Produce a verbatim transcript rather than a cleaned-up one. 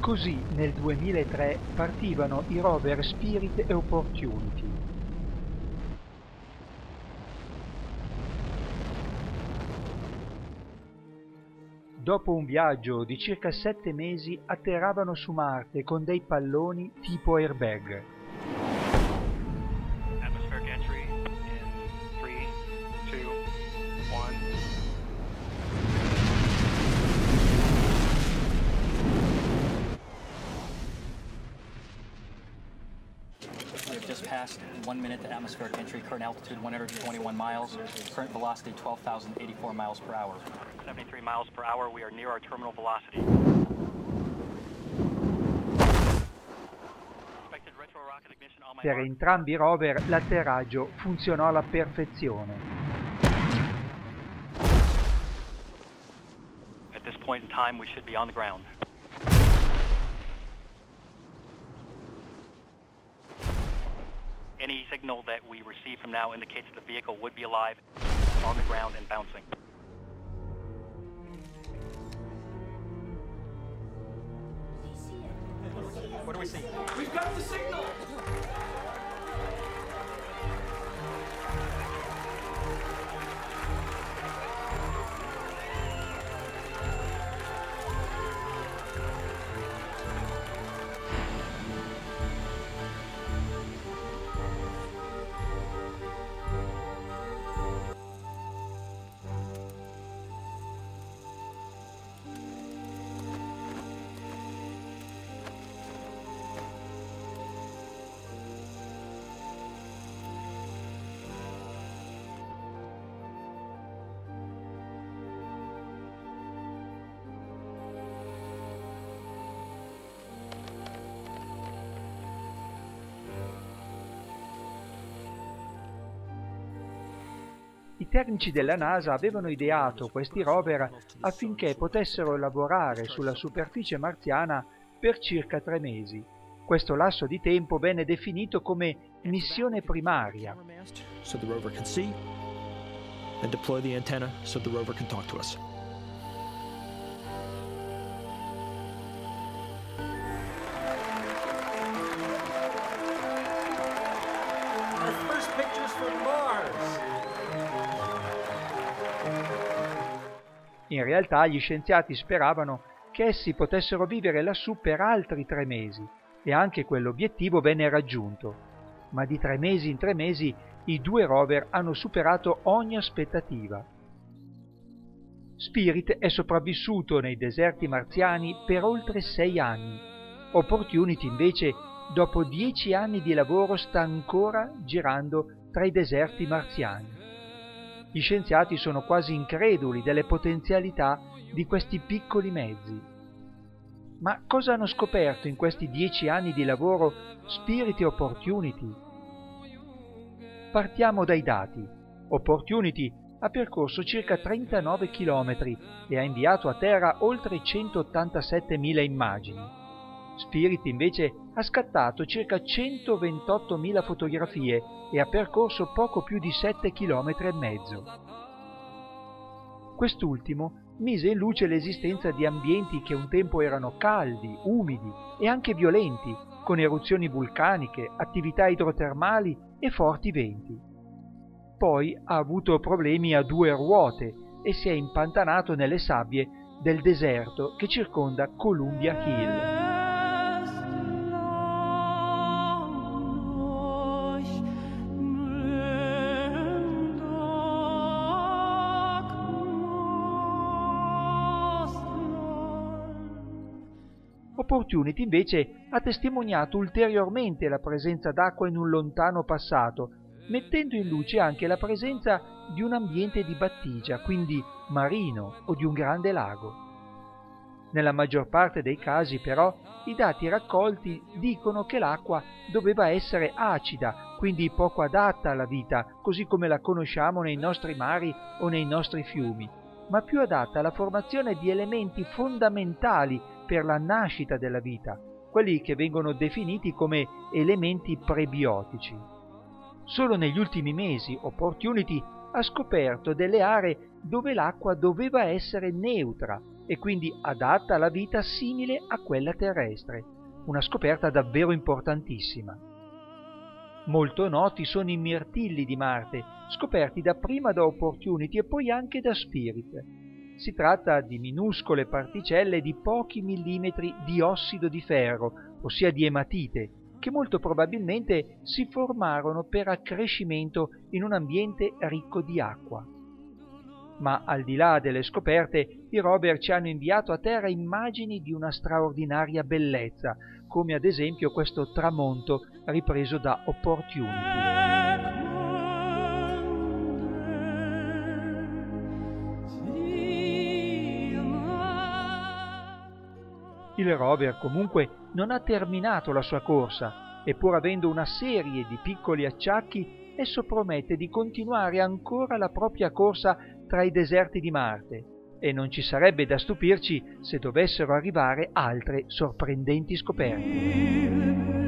Così nel duemilatré partivano i rover Spirit e Opportunity. Dopo un viaggio di circa sette mesi atterravano su Marte con dei palloni tipo airbag. Atmospheric entry in three, two, one. We've just passed one minute to atmospheric entry, current altitude one hundred twenty-one miles, current velocity twelve thousand eighty-four miles per hour. seventy-three miles per hour, we are near our terminal velocity. Expected retro rocket ignition on my Per mark. entrambi i rover l'atterraggio funzionò alla perfezione. At this point in time, we should be on the ground. Any signal that we receive from now indicates the vehicle would be alive, on the ground and bouncing. What do we see? We've got the signal! I tecnici della NASA avevano ideato questi rover affinché potessero lavorare sulla superficie marziana per circa tre mesi. Questo lasso di tempo venne definito come missione primaria. So the rover can see and deploy the antenna so the rover can talk to us. Our first pictures from Mars! In realtà gli scienziati speravano che essi potessero vivere lassù per altri tre mesi e anche quell'obiettivo venne raggiunto, ma di tre mesi in tre mesi i due rover hanno superato ogni aspettativa. Spirit è sopravvissuto nei deserti marziani per oltre sei anni. Opportunity invece dopo dieci anni di lavoro sta ancora girando tra i deserti marziani. Gli scienziati sono quasi increduli delle potenzialità di questi piccoli mezzi. Ma cosa hanno scoperto in questi dieci anni di lavoro Spirit e Opportunity? Partiamo dai dati. Opportunity ha percorso circa trentanove chilometri e ha inviato a terra oltre centottantasettemila immagini. Spirit invece ha scattato circa centoventottomila fotografie e ha percorso poco più di sette chilometri e mezzo. Quest'ultimo mise in luce l'esistenza di ambienti che un tempo erano caldi, umidi e anche violenti, con eruzioni vulcaniche, attività idrotermali e forti venti. Poi ha avuto problemi a due ruote e si è impantanato nelle sabbie del deserto che circonda Columbia Hill. Opportunity invece ha testimoniato ulteriormente la presenza d'acqua in un lontano passato, mettendo in luce anche la presenza di un ambiente di battigia, quindi marino o di un grande lago. Nella maggior parte dei casi, però, i dati raccolti dicono che l'acqua doveva essere acida, quindi poco adatta alla vita, così come la conosciamo nei nostri mari o nei nostri fiumi, ma più adatta alla formazione di elementi fondamentali per la nascita della vita, quelli che vengono definiti come elementi prebiotici. Solo negli ultimi mesi Opportunity ha scoperto delle aree dove l'acqua doveva essere neutra, e quindi adatta alla vita simile a quella terrestre, una scoperta davvero importantissima. Molto noti sono i mirtilli di Marte, scoperti dapprima da Opportunity e poi anche da Spirit. Si tratta di minuscole particelle di pochi millimetri di ossido di ferro, ossia di ematite, che molto probabilmente si formarono per accrescimento in un ambiente ricco di acqua. Ma al di là delle scoperte, i rover ci hanno inviato a Terra immagini di una straordinaria bellezza, come ad esempio questo tramonto ripreso da Opportunity. Il rover comunque non ha terminato la sua corsa e pur avendo una serie di piccoli acciacchi, esso promette di continuare ancora la propria corsa tra i deserti di Marte e non ci sarebbe da stupirci se dovessero arrivare altre sorprendenti scoperte.